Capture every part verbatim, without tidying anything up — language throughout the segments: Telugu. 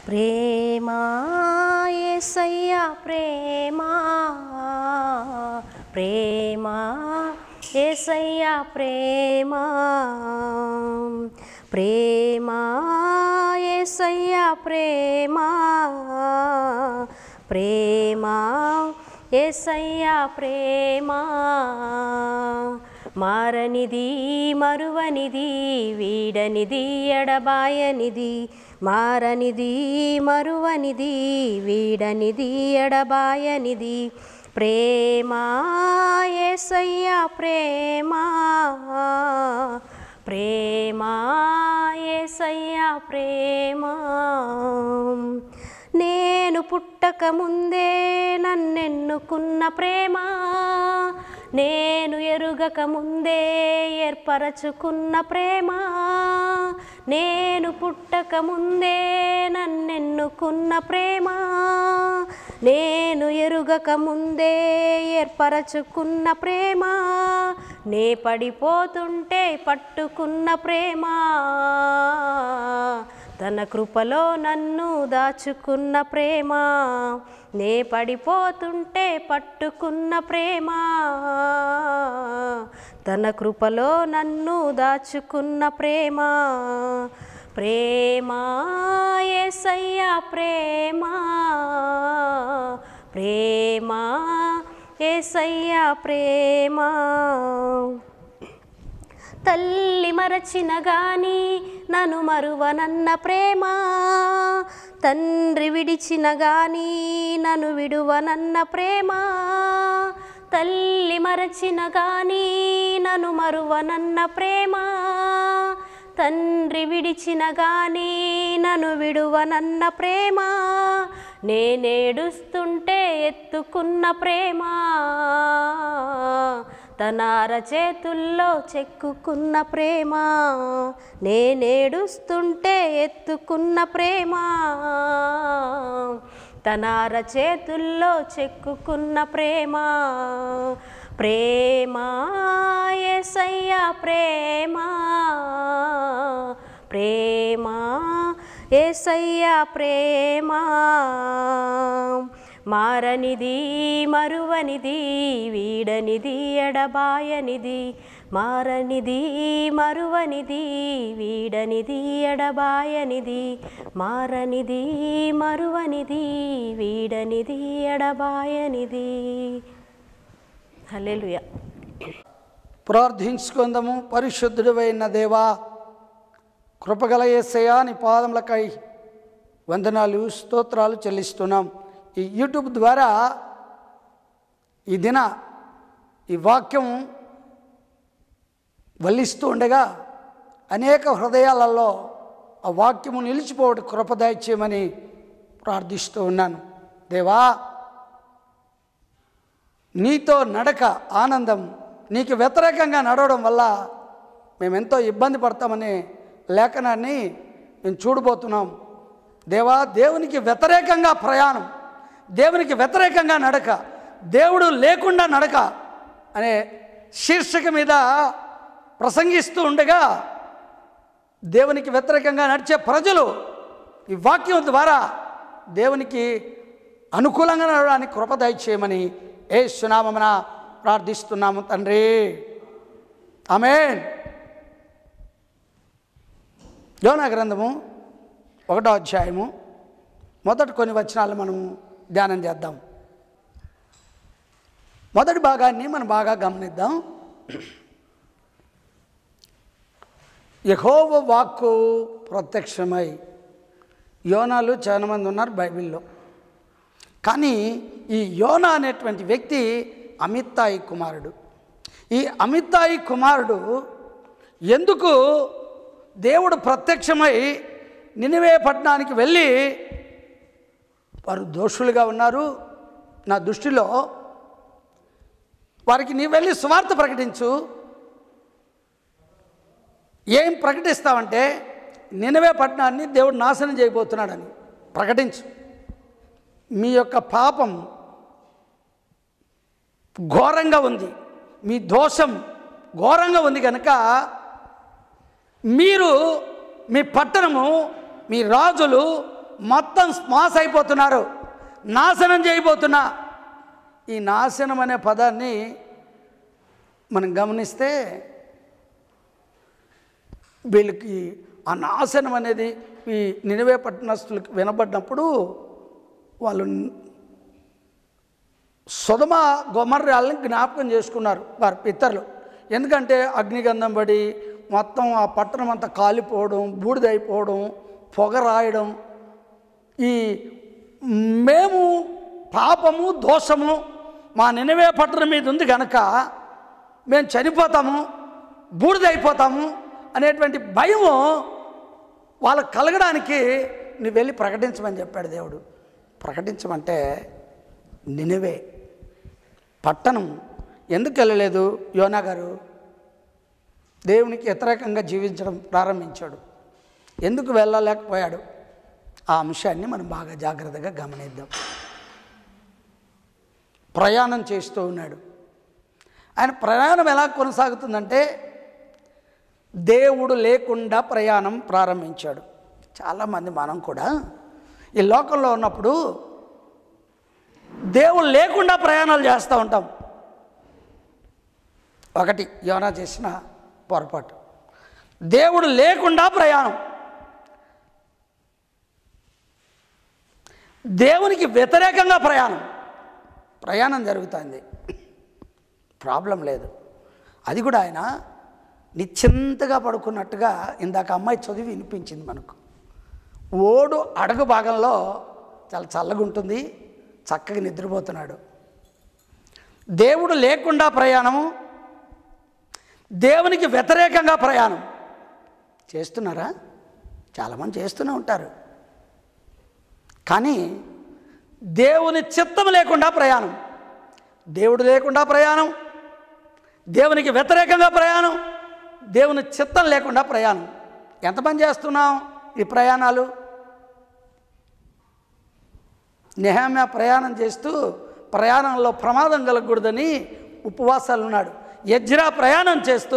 ప్రేమా యేసయ్యా ప్రేమా ప్రేమా యేసయ్యా ప్రేమా ప్రేమా యేసయ్యా ప్రేమా ప్రేమా యేసయ్యా ప్రేమా మారనిది మరువనిది వీడనిది ఎడబాయనిది మారనిది మరువనిది వీడనిది ఎడబాయనిది ప్రేమా యేసయ్యా ప్రేమా ప్రేమా యేసయ్యా ప్రేమా నేను పుట్టక ముందే నన్నెన్నుకున్న ప్రేమ నేను ఎరుగక ముందే ఏర్పరచుకున్న ప్రేమ నేను పుట్టక ముందే నన్నెన్నుకున్న ప్రేమ నేను ఎరుగక ముందే ఏర్పరచుకున్న ప్రేమ నే పడిపోతుంటే పట్టుకున్న ప్రేమ తన కృపలో నన్ను దాచుకున్న ప్రేమ నే పడిపోతుంటే పట్టుకున్న ప్రేమ తన కృపలో నన్ను దాచుకున్న ప్రేమ ప్రేమా యేసయ్యా ప్రేమా ప్రేమా యేసయ్యా ప్రేమా తల్లి మరచిన గాని నన్ను మరువనన్న ప్రేమ తండ్రి విడిచిన గాని నన్ను విడువనన్న ప్రేమ తల్లి మరచిన గాని నన్ను మరువనన్న ప్రేమ తండ్రి విడిచిన గాని నన్ను విడువనన్న ప్రేమ నేనేడుస్తుంటే ఎత్తుకున్న ప్రేమ తన అరచేతుల్లో చెక్కుకున్న ప్రేమ నేనేడుస్తుంటే ఎత్తుకున్న ప్రేమ తన అరచేతుల్లో చెక్కుకున్న ప్రేమ ప్రేమా యేసయ్యా ప్రేమా ప్రేమా యేసయ్యా ప్రేమా మారనిది మరువనిది వీడనిది ఎడబాయనిది మారనిది మరువనిది వీడనిది ఎడబాయనిది మారనిది మరువనిది వీడనిది ఎడబాయనిది. హల్లెలూయా. ప్రార్థించుకుందాము. పరిశుద్ధుడైన దేవా, కృపగల యేసయ్యా, నీ పాదములకై వందనాలు స్తోత్రాలు చెల్లిస్తున్నాం. ఈ యూట్యూబ్ ద్వారా ఈ దిన ఈ వాక్యం వల్లిస్తూ ఉండగా అనేక హృదయాలలో ఆ వాక్యము నిలిచిపోవడం కృప దయచేయమని ప్రార్థిస్తూ ఉన్నాను. దేవా, నీతో నడక ఆనందం, నీకు వ్యతిరేకంగా నడవడం వల్ల మేమెంతో ఇబ్బంది పడతామనే లేఖనాన్ని మేము చూడబోతున్నాం. దేవా, దేవునికి వ్యతిరేకంగా ప్రయాణం, దేవునికి వ్యతిరేకంగా నడక, దేవుడు లేకుండా నడక అనే శీర్షిక మీద ప్రసంగిస్తూ ఉండగా దేవునికి వ్యతిరేకంగా నడిచే ప్రజలు ఈ వాక్యం ద్వారా దేవునికి అనుకూలంగా నడవడానికి కృప దయచేయమని యేసు నామమున ప్రార్థిస్తున్నాము తండ్రి. ఆమేన్. యోనా గ్రంథము ఒకటో అధ్యాయము మొదటి కొన్ని వచనాలు మనము ధ్యానం చేద్దాం. మొదటి భాగాన్ని మనం బాగా గమనిద్దాం. యెహోవా వాక్కు ప్రత్యక్షమై. యోనాలు చాలా మంది ఉన్నారు బైబిల్లో, కానీ ఈ యోనా అనేటువంటి వ్యక్తి అమిత్తాయి కుమారుడు. ఈ అమిత్తాయి కుమారుడు ఎందుకు దేవుడు ప్రత్యక్షమై నినివే పట్టణానికి వెళ్ళి, వారు దోషులుగా ఉన్నారు నా దృష్టిలో, వారికి నీ వెళ్ళి సువార్త ప్రకటించు. ఏం ప్రకటిస్తావంటే నినివే పట్టణాన్ని దేవుడు నాశనం చేయబోతున్నాడని ప్రకటించు. మీ యొక్క పాపం ఘోరంగా ఉంది, మీ దోషం ఘోరంగా ఉంది కనుక మీరు, మీ పట్టణము, మీ రాజులు మొత్తం స్మాస్ అయిపోతున్నారు, నాశనం చేయబోతున్నా. ఈ నాశనం అనే పదాన్ని మనం గమనిస్తే వీళ్ళకి ఆ నాశనం అనేది ఈ నినివే పట్టణస్తులకు వినబడినప్పుడు వాళ్ళు సొదమ గొమర్రాలను జ్ఞాపకం చేసుకున్నారు వారి పితరులు. ఎందుకంటే అగ్నిగంధం పడి మొత్తం ఆ పట్టణం అంతా కాలిపోవడం, బూడిదైపోవడం, పొగ రాయడం, ఈ మేము పాపము దోషము మా నినివే పట్టణం మీద ఉంది కనుక మేము చనిపోతాము, బూడిదైపోతాము అనేటువంటి భయం వాళ్ళకు కలగడానికి నువ్వు వెళ్ళి ప్రకటించమని చెప్పాడు దేవుడు. ప్రకటించమంటే నినివే పట్టణం ఎందుకు వెళ్ళలేదు? యోనా గారు దేవునికి వ్యతిరేకంగా జీవించడం ప్రారంభించాడు. ఎందుకు వెళ్ళలేకపోయాడు? ఆ అంశాన్ని మనం బాగా జాగ్రత్తగా గమనిద్దాం. ప్రయాణం చేస్తూ ఉన్నాడు. ఆయన ప్రయాణం ఎలా కొనసాగుతుందంటే దేవుడు లేకుండా ప్రయాణం ప్రారంభించాడు. చాలామంది మనం కూడా ఈ లోకంలో ఉన్నప్పుడు దేవుడు లేకుండా ప్రయాణాలు చేస్తూ ఉంటాం. ఒకటి యోనా చేసిన పొరపాటు, దేవుడు లేకుండా ప్రయాణం. దేవునికి వ్యతిరేకంగా ప్రయాణం ప్రయాణం జరుగుతుంది, ప్రాబ్లం లేదు. అది కూడా ఆయన నిశ్చింతగా పడుకున్నట్టుగా ఇందాక అమ్మాయి చదివి వినిపించింది మనకు. ఓడు అడుగు భాగంలో చాలా చల్లగా ఉంటుంది, చక్కగా నిద్రపోతున్నాడు. దేవుడు లేకుండా ప్రయాణము, దేవునికి వ్యతిరేకంగా ప్రయాణం చేస్తున్నారా? చాలామంది చేస్తూనే ఉంటారు. కానీ దేవుని చిత్తం లేకుండా ప్రయాణం, దేవుడు లేకుండా ప్రయాణం, దేవునికి వ్యతిరేకంగా ప్రయాణం, దేవుని చిత్తం లేకుండా ప్రయాణం. ఎంతమంది చేస్తున్నాం ఈ ప్రయాణాలు? నెహెమ్యా ప్రయాణం చేస్తూ ప్రయాణంలో ప్రమాదం కలగకూడదని ఉపవాసాలు ఉన్నాడు. ఎజ్రా ప్రయాణం చేస్తూ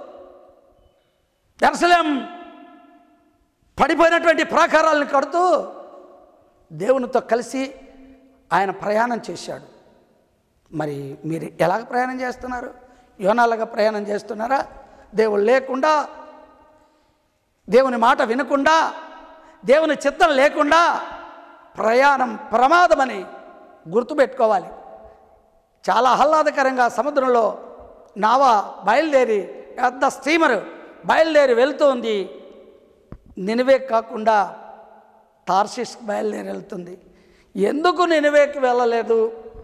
యెరూషలేం పడిపోయినటువంటి ప్రాకారాలను కడుతూ దేవునితో కలిసి ఆయన ప్రయాణం చేశాడు. మరి మీరు ఎలాగ ప్రయాణం చేస్తున్నారు? యోనాలాగా ప్రయాణం చేస్తున్నారా? దేవుడు లేకుండా, దేవుని మాట వినకుండా, దేవుని చిత్తం లేకుండా ప్రయాణం ప్రమాదమని గుర్తుపెట్టుకోవాలి. చాలా ఆహ్లాదకరంగా సముద్రంలో నావ బయలుదేరి, పెద్ద స్టీమరు బయలుదేరి వెళ్తుంది. నినివే కాకుండా తార్షీష్కి బయలుదేరి వెళ్తుంది. ఎందుకు నినివేకి వెళ్ళలేదు,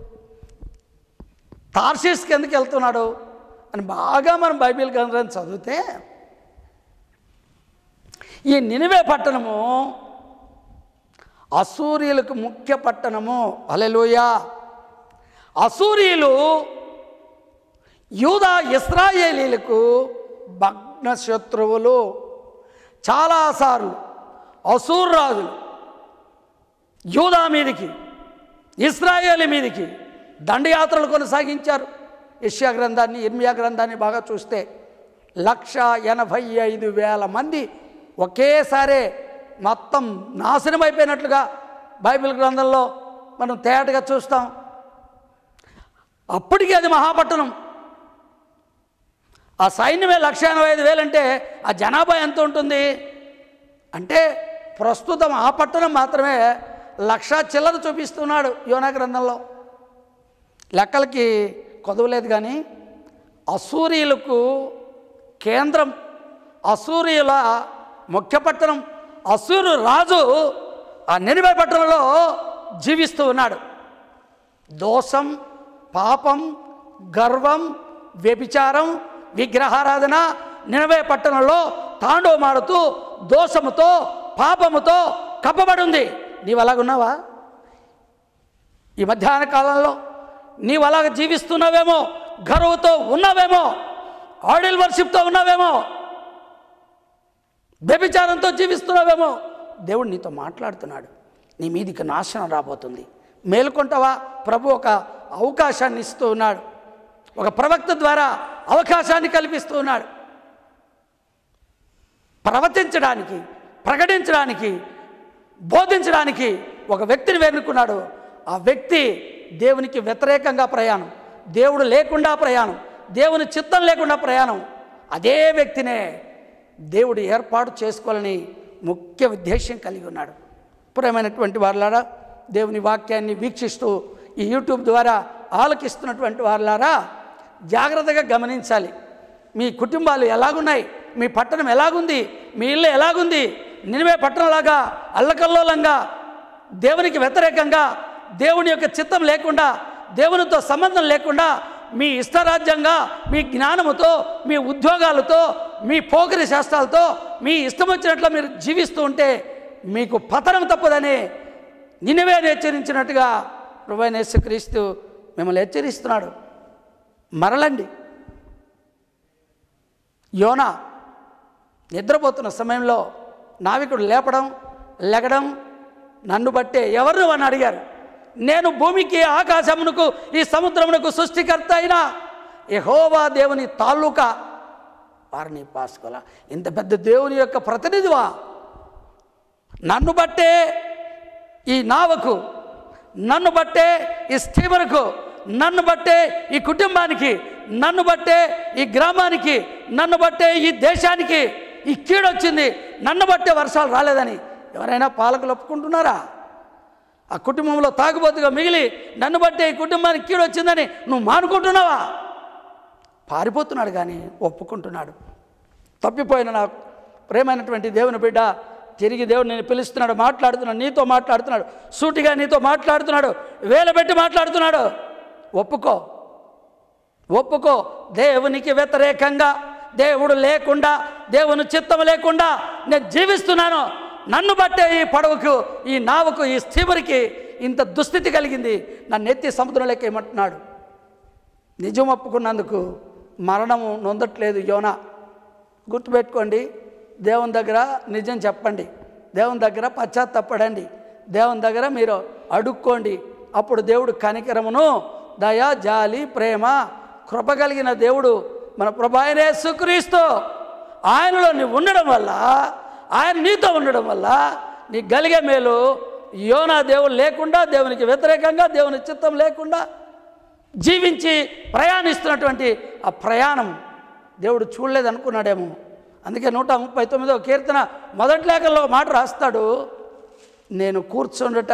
తార్షీష్కి ఎందుకు వెళ్తున్నాడు అని బాగా మనం బైబిల్ గ్రంథం చదివితే ఈ నినివే పట్టణము అసూరీయులకు ముఖ్య పట్టణము. హల్లెలూయా. అసూరీయులు యూదా ఇశ్రాయేలీలకు భగ్న శత్రువులు. చాలాసార్లు అసూర్ రాజులు యూదా మీదికి, ఇశ్రాయేలు మీదికి దండయాత్రలు కొనసాగించారు. యెషయా గ్రంథాన్ని, ఇర్మియా గ్రంథాన్ని బాగా చూస్తే లక్ష ఎనభై ఐదు వేల మంది ఒకేసారే మొత్తం నాశనం అయిపోయినట్లుగా బైబిల్ గ్రంథంలో మనం తేటగా చూస్తాం. అప్పటికి అది మహాపట్టణం. ఆ సైన్యమే లక్ష ఎనభై ఐదు వేలు అంటే ఆ జనాభా ఎంత ఉంటుంది అంటే ప్రస్తుతం ఆ పట్టణం మాత్రమే లక్ష చిల్లర చూపిస్తున్నాడు యోనా గ్రంథంలో. లెక్కలకి కొదవలేదు. కానీ అసూరీయులకు కేంద్రం, అసూరీయుల ముఖ్య పట్టణం, అసూరు రాజు ఆ నినివే పట్టణంలో జీవిస్తూ ఉన్నాడు. దోషం, పాపం, గర్వం, వ్యభిచారం, విగ్రహారాధన నినివే పట్టణంలో తాండవమాడుతూ దోషముతో, పాపముతో కప్పబడి ఉంది. నీవు అలాగున్నావా? ఈ మధ్యాహ్న కాలంలో నీవు అలాగ జీవిస్తున్నావేమో, గర్వంతో ఉన్నావేమో, ఆడిల్ వర్షిప్తో ఉన్నావేమో, వ్యభిచారంతో జీవిస్తున్నావేమో. దేవుడు నీతో మాట్లాడుతున్నాడు. నీ మీదికి నాశనం రాబోతుంది. మేలుకొంటావా? ప్రభు ఒక అవకాశాన్ని ఇస్తూ ఉన్నాడు. ఒక ప్రవక్త ద్వారా అవకాశాన్ని కల్పిస్తూ ఉన్నాడు. ప్రవచించడానికి, ప్రకటించడానికి బోధించడానికి ఒక వ్యక్తిని ఎన్నుకున్నాడు. ఆ వ్యక్తి దేవునికి వ్యతిరేకంగా ప్రయాణం, దేవుడు లేకుండా ప్రయాణం, దేవుని చిత్తం లేకుండా ప్రయాణం. అదే వ్యక్తినే దేవుడు ఏర్పాటు చేసుకోవాలని ముఖ్య ఉద్దేశం కలిగి ఉన్నాడు. ప్రియమైనటువంటి వారులారా, దేవుని వాక్యాన్ని వీక్షిస్తూ ఈ యూట్యూబ్ ద్వారా ఆలకిస్తున్నటువంటి వారులారా, జాగ్రత్తగా గమనించాలి. మీ కుటుంబాలు ఎలాగున్నాయి, మీ పట్టణం ఎలాగుంది, మీ ఇల్లు ఎలాగుంది. నినివే పట్టణంలాగా అల్లకల్లోలంగా, దేవునికి వ్యతిరేకంగా, దేవుని యొక్క చిత్తం లేకుండా, దేవునితో సంబంధం లేకుండా, మీ ఇష్టరాజ్యంగా, మీ జ్ఞానముతో, మీ ఉద్యోగాలతో, మీ పోకిరి శాస్త్రాలతో, మీ ఇష్టం వచ్చినట్లు మీరు జీవిస్తూ ఉంటే మీకు పతనం తప్పదని నినివేని హెచ్చరించినట్టుగా ప్రభువైన యేసుక్రీస్తు మిమ్మల్ని హెచ్చరిస్తున్నాడు. మరలండి. యోనా నిద్రపోతున్న సమయంలో నావికుడు లేపడం లెగడం, నన్ను బట్టే ఎవరు అని అడిగారు. నేను భూమికి ఆకాశమునకు ఈ సముద్రమునకు సృష్టికర్త అయిన యెహోవా దేవుని తాలూకా వారిని పాసుకోలా. ఇంత పెద్ద దేవుని యొక్క ప్రతినిధివా? నన్ను బట్టే ఈ నావకు, నన్ను బట్టే ఈ స్టీమర్కు, నన్ను బట్టే ఈ కుటుంబానికి, నన్ను బట్టే ఈ గ్రామానికి, నన్ను బట్టే ఈ దేశానికి ఈ కీడొచ్చింది, నన్ను బట్టే వర్షాలు రాలేదని ఎవరైనా పాలకులు ఒప్పుకుంటున్నారా? ఆ కుటుంబంలో తాగుబోతుగా మిగిలి నన్ను బట్టే ఈ కుటుంబానికి కీడొచ్చిందని నువ్వు మానుకుంటున్నావా? పారిపోతున్నాడు కానీ ఒప్పుకుంటున్నాడు. తప్పిపోయిన నా ప్రేమైనటువంటి దేవుని బిడ్డ, తిరిగి దేవుడు నేను పిలుస్తున్నాడు, మాట్లాడుతున్నాడు, నీతో మాట్లాడుతున్నాడు, సూటిగా నీతో మాట్లాడుతున్నాడు, వేలబెట్టి మాట్లాడుతున్నాడు. ఒప్పుకో, ఒప్పుకో. దేవునికి వ్యతిరేకంగా, దేవుడు లేకుండా, దేవుని చిత్తం లేకుండా నేను జీవిస్తున్నాను. నన్ను బట్టే ఈ పడవకు, ఈ నావకు, ఈ స్టీమర్కి ఇంత దుస్థితి కలిగింది. నన్ను ఎత్తి సముద్రంలోకి ఏమంటున్నాడు. నిజం ఒప్పుకున్నందుకు మరణము నొందట్లేదు యోనా. గుర్తుపెట్టుకోండి. దేవుని దగ్గర నిజం చెప్పండి, దేవుని దగ్గర పశ్చాత్తాపడండి, దేవుని దగ్గర మీరు అడుక్కోండి. అప్పుడు దేవుడు కనికరమును, దయ, జాలి, ప్రేమ, కృప కలిగిన దేవుడు మన ప్రభు అయిన యేసుక్రీస్తు. ఆయనలో నీవు ఉండడం వల్ల, ఆయన నీతో ఉండడం వల్ల నీకు కలిగే మేలు యోనా దేవుడు లేకుండా, దేవునికి వ్యతిరేకంగా, దేవుని చిత్తం లేకుండా జీవించి ప్రయాణిస్తున్నటువంటి ఆ ప్రయాణం దేవుడు చూడలేదు అనుకున్నాడేమో. అందుకే నూట ముప్పై తొమ్మిదో కీర్తన మొదటి లేఖలో మాట రాస్తాడు, నేను కూర్చుండుట,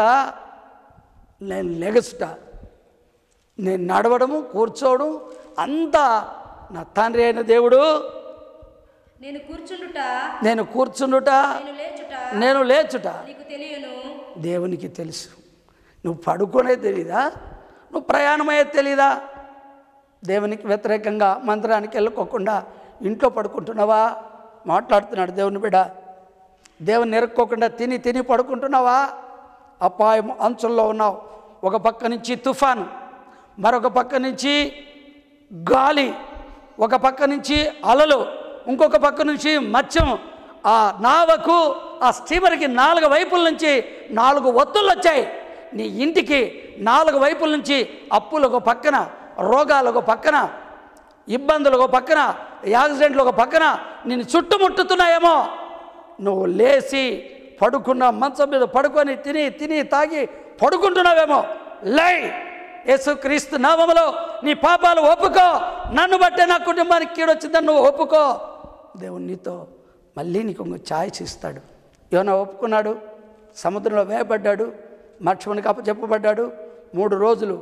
నేను లెగసుట, నేను నడవడము, కూర్చోవడం అంతా నా తండ్రి అయిన దేవుడు. నేను కూర్చుండుట, నేను కూర్చుండుట, నేను లేచుట దేవునికి తెలుసు. నువ్వు పడుకునే తెలీదా? నువ్వు ప్రయాణమయ్యేది తెలీదా? దేవునికి వ్యతిరేకంగా మందిరానికి వెళ్ళకోకుండా ఇంట్లో పడుకుంటున్నావా? మాట్లాడుతున్నాడు దేవుని బిడ్డ. దేవుని నెరుక్కోకుండా తిని తిని పడుకుంటున్నావా? అపాయం అంచుల్లో ఉన్నావు. ఒక పక్క నుంచి తుఫాను, మరొక పక్క నుంచి గాలి, ఒక పక్క నుంచి అలలు, ఇంకొక పక్క నుంచి మత్స్యం. ఆ నావకు, ఆ స్టీమర్కి నాలుగు వైపుల నుంచి నాలుగు ఒత్తులు వచ్చాయి. నీ ఇంటికి నాలుగు వైపుల నుంచి అప్పులు ఒక పక్కన, రోగాలు ఒక పక్కన, ఇబ్బందులు ఒక పక్కన, యాక్సిడెంట్లు ఒక పక్కన నిన్ను చుట్టుముట్టుతున్నాయేమో. నువ్వు లేచి పడుకున్న మంచం మీద పడుకొని తిని తిని తాగి పడుకుంటున్నావేమో. లై, యేసుక్రీస్తు నామములో నీ పాపాలు ఒప్పుకో. నన్ను బట్టే నా కుటుంబానికి కీడొచ్చిందని నువ్వు ఒప్పుకో. దేవుడు నీతో మళ్ళీ నీకు ఇంకో ఛాయిస్ ఇస్తాడు. యోనా ఒప్పుకున్నాడు, సముద్రంలో వేయబడ్డాడు, మత్స్యమునికి అప్పచెప్పబడ్డాడు. మూడు రోజులు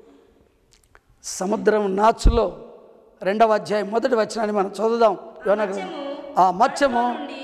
సముద్రం నాచులో, రెండవ అధ్యాయం మొదటి వచనాన్ని మనం చదువుదాం. యోనా ఆ మత్స్యము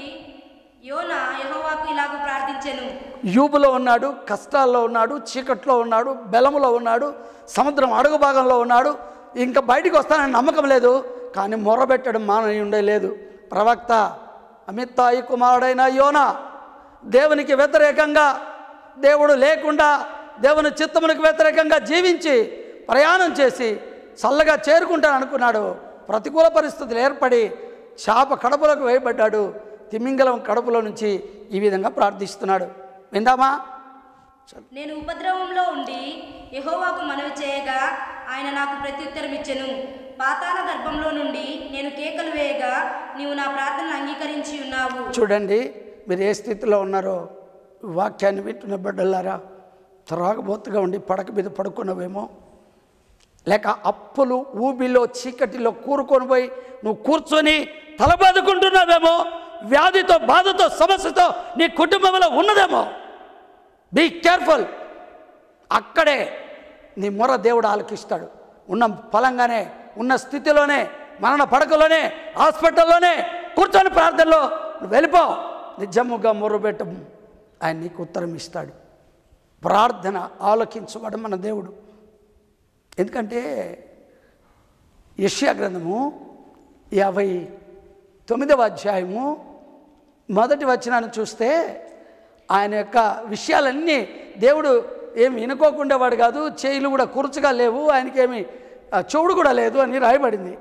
యూబులో ఉన్నాడు, కష్టాల్లో ఉన్నాడు, చీకట్లో ఉన్నాడు, బెలములో ఉన్నాడు, సముద్రం అడుగు భాగంలో ఉన్నాడు. ఇంకా బయటికి వస్తానని నమ్మకం లేదు, కానీ మొర్రబెట్టడం మానని ఉండే లేదు. ప్రవక్త అమిత్తాయి కుమారుడైన యోనా దేవునికి వ్యతిరేకంగా, దేవుడు లేకుండా, దేవుని చిత్తమునికి వ్యతిరేకంగా జీవించి ప్రయాణం చేసి చల్లగా చేరుకుంటాను అనుకున్నాడు. ప్రతికూల పరిస్థితులు ఏర్పడి చేప కడుపులోకి వేయబడ్డాడు. తిమింగలం కడుపులో నుంచి ఈ విధంగా ప్రార్థిస్తున్నాడు. విందామా? నేను ఉపద్రవంలో ఉండి యెహోవాకు మనవి చేయగా ఆయన నాకు ప్రత్యుత్తరం ఇచ్చెను. పాతాళ గర్భంలో నుండి నేను కేకలు వేయగా నీవు నా ప్రార్థనను అంగీకరించి ఉన్నావు. చూడండి, మీరు ఏ స్థితిలో ఉన్నారో వాక్యాన్ని వింటున్న బిడ్డలారా, త్రాగబోతుగా ఉండి పడక మీద పడుకున్నావేమో, లేక అప్పులు ఊబిలో చీకటిలో కూరుకొని పోయి నువ్వు కూర్చొని తలబాదుకుంటున్నావేమో, వ్యాధితో బాధతో సమస్యతో నీ కుటుంబంలో ఉన్నదేమో. Be careful. అక్కడే నీ మొర దేవుడు ఆలకిస్తాడు. ఉన్న ఫలంగానే, ఉన్న స్థితిలోనే, మరణ పడకలోనే, హాస్పిటల్లోనే కూర్చొని ప్రార్థనలో నువ్వు వెళ్ళిపో. నిజముగా మొర్రబెట్టు, ఆయన నీకు ఉత్తరం ఇస్తాడు. ప్రార్థన ఆలకించబడం మన దేవుడు. ఎందుకంటే యెషయా గ్రంథము యాభై తొమ్మిదవ అధ్యాయము మొదటి వచనాన్ని చూస్తే ఆయన యొక్క విషయాలన్నీ దేవుడు ఏమి వినుకోకుండా వాడు కాదు, చేయిలు కూడా కురుచుగా లేవు, ఆయనకేమి చెవుడు కూడా లేదు అని రాయబడింది.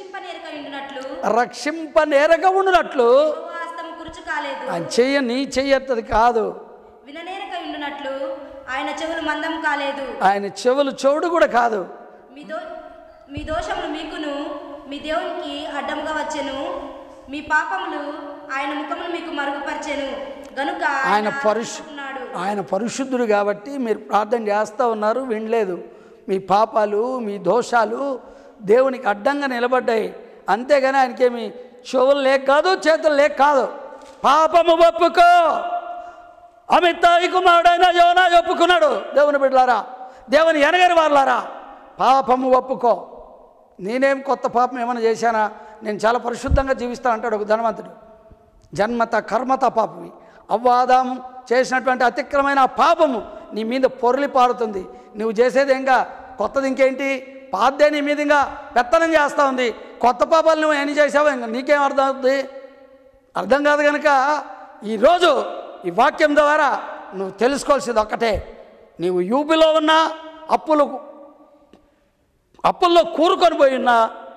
రక్షింపనేరగా ఉండునట్లు ఆయన చెయ్య నీ చెయ్యత్తది కాదు, ఆయన చెవులు మందం కాలేదు, ఆయన చెవులు చెవుడు కూడా కాదు. మీ దో మీ దోషములు మీకును మీ దేవునికి అడ్డముగా వచ్చెను, మీ పాపములు ఆయన ముఖమును మీకు మరుగుపరిచెను గనుక ఆయన పరిశు ఆయన పరిశుద్ధుడు కాబట్టి మీరు ప్రార్థన చేస్తూ ఉన్నారు, వినలేదు. మీ పాపాలు మీ దోషాలు దేవునికి అడ్డంగా నిలబడ్డాయి. అంతేగాని ఆయనకేమి చెవులు లేక కాదు, చేతులు లేక కాదు. పాపము ఒప్పుకో. అమితాయి కుమారుడైన యోనా ఒప్పుకున్నాడు. దేవుని బిడ్డలారా, దేవుని ఎనగని వాళ్ళారా, పాపము ఒప్పుకో. నేనేం కొత్త పాపం ఏమైనా చేశానా, నేను చాలా పరిశుద్ధంగా జీవిస్తాను అంటాడు ఒక ధనవంతుడు. జన్మత కర్మత పాపమి. అవ్వాదాము చేసినటువంటి అతిక్రమైన పాపము నీ మీద పొరలి పారుతుంది. నువ్వు చేసేది ఇంకా కొత్తది ఇంకేంటి, పాదే నీ మీద ఇంకా పెత్తనం చేస్తూ ఉంది. కొత్త పాపాలు నువ్వు ఎన్ని చేసావో ఇంకా నీకేం అర్థం అవుతుంది? అర్థం కాదు. కనుక ఈరోజు ఈ వాక్యం ద్వారా నువ్వు తెలుసుకోవాల్సింది ఒక్కటే, నీవు యూబిలో ఉన్నా, అప్పులు అప్పుల్లో కూరుకొని పోయి ఉన్నా,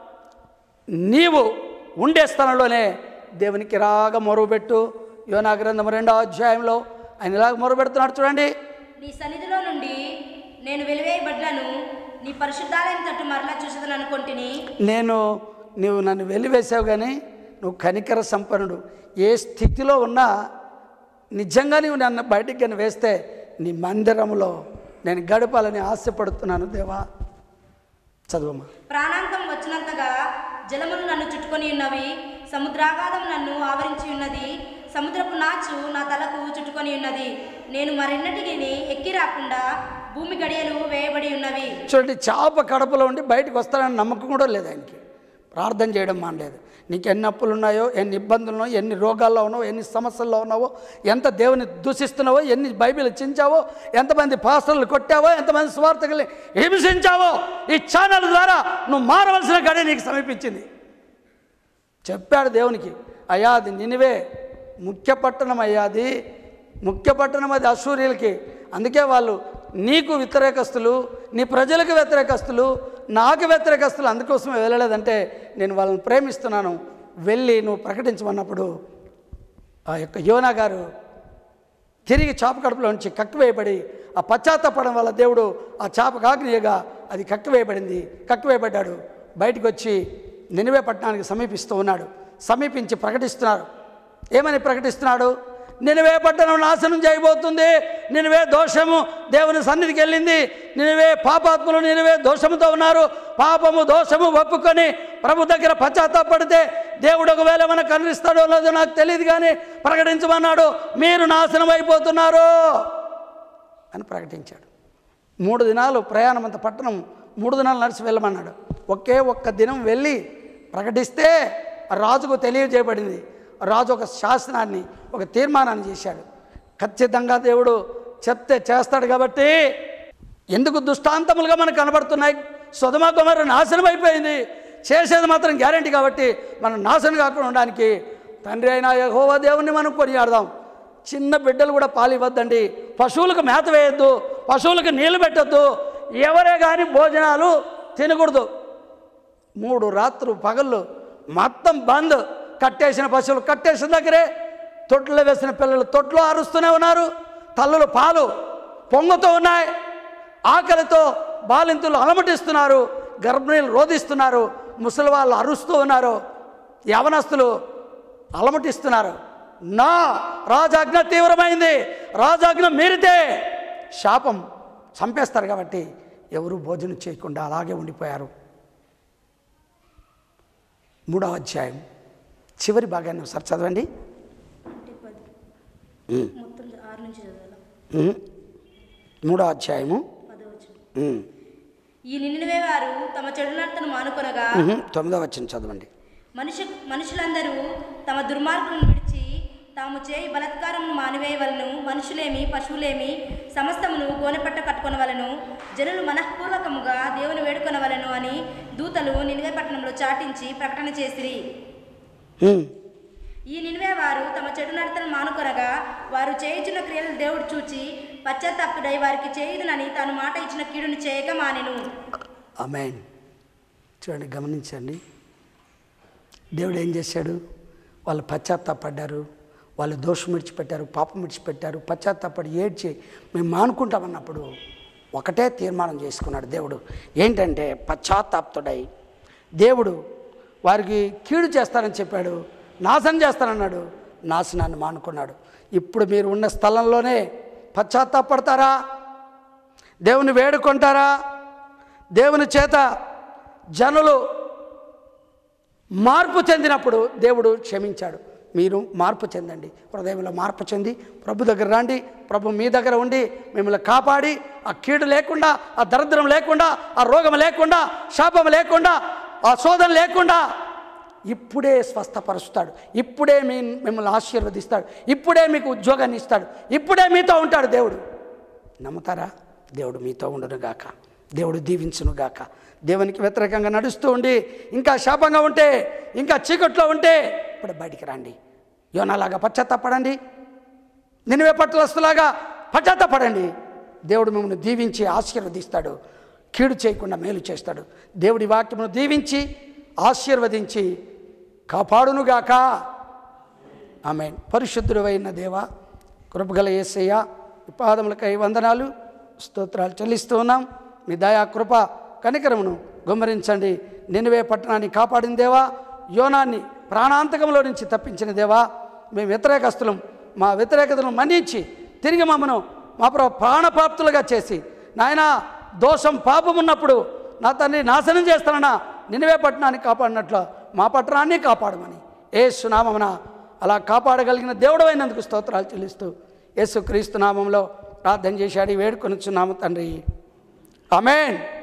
నీవు ఉండే స్థలంలోనే దేవునికి రాగా మొరుపెట్టు. యోనా గ్రంథం రెండో అధ్యాయంలో ఆయన ఇలాగ మొరుపెడుతున్నాడు చూడండి. నీ సన్నిధిలో నుండి నేను వెలివేయబడ్డాను, నీ పరిశుద్ధాలయం తట్టు మరలా చూసేదని అనుకుంటుని. నేను నువ్వు నన్ను వెలివేసావు, కానీ నువ్వు కనికర సంపన్నుడు. ఏ స్థితిలో ఉన్నా నిజంగా నువ్వు నన్ను బయటికి కానీ వేస్తే నీ మందిరంలో నేను గడపాలని ఆశపడుతున్నాను దేవా. చదువమ్మా. ప్రాణాంతం వచ్చినంతగా జలములు నన్ను చుట్టుకొని ఉన్నవి, సముద్రాగాధం నన్ను ఆవరించి ఉన్నది, సముద్రపు నాచు నా తలకు చుట్టుకొని ఉన్నది. నేను మరెన్నటికి ఎక్కి రాకుండా భూమి గడియలు వేయబడి ఉన్నవి. చూడండి, చేప కడపలో ఉండి బయటకు వస్తానని నమ్మకం కూడా లేదు ఆయనకి. ప్రార్థన చేయడం మానలేదు. నీకు ఎన్ని అప్పులు ఉన్నాయో, ఎన్ని ఇబ్బందులు ఉన్నాయో, ఎన్ని రోగాల్లో ఉన్నావో, ఎన్ని సమస్యల్లో ఉన్నావో, ఎంత దేవుని దూషిస్తున్నావో, ఎన్ని బైబిల్ చించావో, ఎంతమంది పాస్టర్లు కొట్టావో, ఎంతమంది స్వార్థకుల్ని హింసించావో, ఈ ఛానల్ ద్వారా నువ్వు మారవలసిన గడే నీకు సమీపించింది. చెప్పాడు దేవునికి, అయ్యా అది నినివే ముఖ్య పట్టణం, అయ్యాది ముఖ్య పట్టణం, అది అశూరీయులకి. అందుకే వాళ్ళు నీకు వ్యతిరేకస్తులు, నీ ప్రజలకు వ్యతిరేకస్తులు, నాకు వ్యతిరేకస్తులు. అందుకోసమే వెళ్ళలేదంటే నేను వాళ్ళని ప్రేమిస్తున్నాను, వెళ్ళి నువ్వు ప్రకటించమన్నప్పుడు ఆ యొక్క యోనా గారు తిరిగి చాప కడుపులో నుంచి కక్కివేయబడి, ఆ పశ్చాత్తాపడం వల్ల దేవుడు ఆ చాప కాకినీయగా అది కక్కివేయబడింది. కక్కివేయబడ్డాడు. బయటకు వచ్చి నినివే పట్టణానికి సమీపిస్తూ ఉన్నాడు. సమీపించి ప్రకటిస్తున్నారు. ఏమని ప్రకటిస్తున్నాడు? నినివే పట్టణం నాశనం చేయబోతుంది, నినివే దోషము దేవుని సన్నిధికి వెళ్ళింది, నినివే పాపాత్ములు నినివే దోషముతో ఉన్నారు. పాపము దోషము ఒప్పుకొని ప్రభు దగ్గర పశ్చాత్తాపడితే దేవుడు ఒకవేళ మనకు కనిపిస్తాడో లేదో నాకు తెలియదు, కానీ ప్రకటించమన్నాడు, మీరు నాశనం అయిపోతున్నారు అని ప్రకటించాడు. మూడు దినాలు ప్రయాణం, అంత పట్టణం మూడు దినాలు నడిచి వెళ్ళమన్నాడు. ఒకే ఒక్క దినం వెళ్ళి ప్రకటిస్తే రాజుకు తెలియజేయబడింది. రాజు ఒక శాసనాన్ని, ఒక తీర్మానాన్ని చేశాడు. ఖచ్చితంగా దేవుడు చెప్తే చేస్తాడు. కాబట్టి ఎందుకు దుష్టాంతములుగా మనకు కనబడుతున్నాయి? సొదొమ గొమొర్రా నాశనం అయిపోయింది, చేసేది మాత్రం గ్యారంటీ. కాబట్టి మనం నాశనం కాకుండా ఉండడానికి తండ్రి అయిన యెహోవా దేవుణ్ణి మనం కొనియాడదాం. చిన్న బిడ్డలు కూడా పాలివ్వద్దండి, పశువులకు మేత వేయొద్దు, పశువులకు నీళ్లు పెట్టద్దు, ఎవరే కానీ భోజనాలు తినకూడదు. మూడు రాత్రులు పగళ్ళు మొత్తం బంద్. కట్టేసిన పశువులు కట్టేసిన దగ్గరే, తొట్లో వేసిన పిల్లలు తొట్లో అరుస్తూనే ఉన్నారు, తల్లులు పాలు పొంగుతూ ఉన్నాయి, ఆకలితో బాలింతులు అలమటిస్తున్నారు, గర్భిణీలు రోధిస్తున్నారు, ముసలి వాళ్ళు అరుస్తూ ఉన్నారు, యవనస్తులు అలమటిస్తున్నారు. నా రాజాజ్ఞ తీవ్రమైంది, రాజాజ్ఞ మీరితే శాపం చంపేస్తారు కాబట్టి ఎవరు భోజనం చేయకుండా అలాగే ఉండిపోయారు. మూడవ అధ్యాయం చివరి భాగాన్ని ఒకసారి చదవండి. మొత్తం ఆరు నుంచి చదవాలి. మూడవ అధ్యాయము పదవచనం. ఈ నినివే వారు తమ చెడు నడతను మానుకొనగా, తొమ్మిదవ వచనం చదవండి. మనుషు మనుషులందరూ తమ దుర్మార్గులను విడిచి తాము చేయి బలత్కారమును మానివేయవలను. మనుషులేమి పశువులేమి సమస్తమును గోనెపట్ట కట్టుకొనవలను. జనులు మనఃపూర్వకముగా దేవుని వేడుకొనవలను అని దూతలు నినివే పట్టణంలో చాటించి ప్రకటన చేసిరి. ఈ నినివే వారు తమ చెడు నడతను మానుకొనగా, వారు చేయుచున్న క్రియలు దేవుడు చూచి పశ్చాత్తాపుడై వారికి చేయుదునని తాను మాట ఇచ్చిన కీడుని చేయక మానెను. ఆమేన్. చూడండి, గమనించండి. దేవుడు ఏం చేశాడు? వాళ్ళు పశ్చాత్తాపడ్డారు, వాళ్ళు దోషం విడిచిపెట్టారు, పాపం విడిచిపెట్టారు, పశ్చాత్తాపడి ఏడ్చి మేము మానుకుంటామన్నప్పుడు ఒకటే తీర్మానం చేసుకున్నాడు దేవుడు. ఏంటంటే పశ్చాత్తాపుడై దేవుడు వారికి కీడు చేస్తానని చెప్పాడు, నాశనం చేస్తానన్నాడు, నాశనాన్ని మానుకున్నాడు. ఇప్పుడు మీరు ఉన్న స్థలంలోనే పశ్చాత్తాపడతారా? దేవుని వేడుకుంటారా? దేవుని చేత జనులు మార్పు చెందినప్పుడు దేవుడు క్షమించాడు. మీరు మార్పు చెందండి, హృదయంలో మార్పు చెంది ప్రభు దగ్గర రండి. ప్రభు మీ దగ్గర ఉండి మిమ్మల్ని కాపాడి ఆ కీడు లేకుండా, ఆ దరిద్రం లేకుండా, ఆ రోగం లేకుండా, శాపం లేకుండా, ఆ శోధన లేకుండా ఇప్పుడే స్వస్థపరుస్తాడు. ఇప్పుడే మీ మిమ్మల్ని ఆశీర్వదిస్తాడు. ఇప్పుడే మీకు ఉద్యోగాన్ని ఇస్తాడు. ఇప్పుడే మీతో ఉంటాడు దేవుడు. నమ్ముతారా? దేవుడు మీతో ఉండునుగాక, దేవుడు దీవించునుగాక. దేవునికి వ్యతిరేకంగా నడుస్తూ ఉండి ఇంకా శాపంగా ఉంటే, ఇంకా చీకట్లో ఉంటే ఇప్పుడు బయటికి రండి. యోనాలాగా పశ్చాత్తాపడండి, నినివే పట్టణస్థులాగా పశ్చాత్తాపడండి. దేవుడు మిమ్మల్ని దీవించి ఆశీర్వదిస్తాడు, కీడు చేయకుండా మేలు చేస్తాడు. దేవుడి వాక్యమును దీవించి ఆశీర్వదించి కాపాడునుగాక. ఆమేన్. పరిశుద్ధుడు అయిన దేవా, కృపగల యేసయ్య, పాదములకై వందనాలు, స్తోత్రాలు చెల్లిస్తూ ఉన్నాం. మీ దయా కృప కనికరమును గుమ్మరించండి. నినివే పట్టణాన్ని కాపాడిన దేవా, యోనాన్ని ప్రాణాంతకంలో నుంచి తప్పించిన దేవా, మేము వ్యతిరేకస్తులం, మా వ్యతిరేకతను మన్నించి తిరిగి మమ్మను మా ప్ర ప్రాణప్రాప్తులుగా చేసి, నాయన దోషం పాపం ఉన్నప్పుడు నా తండ్రి నాశనం చేస్తానన్నా నినివే పట్టణాన్ని కాపాడినట్లు మా పట్టణాన్ని కాపాడమని యేసు నామమున అలా కాపాడగలిగిన దేవుడు అయినందుకు స్తోత్రాలు చెల్లిస్తూ యేసు క్రీస్తు నామంలో ప్రార్థన చేశాడు, వేడుకొనుచున్నాము తండ్రి. ఆమేన్.